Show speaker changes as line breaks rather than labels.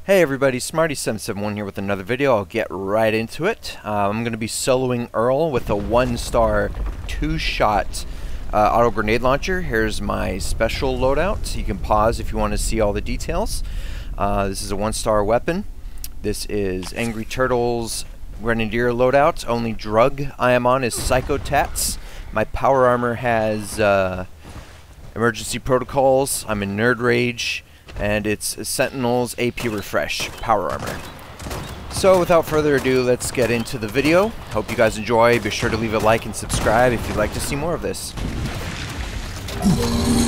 Hey everybody, Smarty771 here with another video. I'll get right into it. I'm going to be soloing Earle with a 1-star 2-shot auto grenade launcher. Here's my special loadout. You can pause if you want to see all the details. This is a 1-star weapon. This is Angry Turtle's Grenadier loadout. Only drug I am on is Psychotats. My power armor has emergency protocols. I'm in Nerd Rage. And it's Sentinel's AP Refresh power armor. So without further ado, let's get into the video. Hope you guys enjoy. Be sure to leave a like and subscribe if you'd like to see more of this.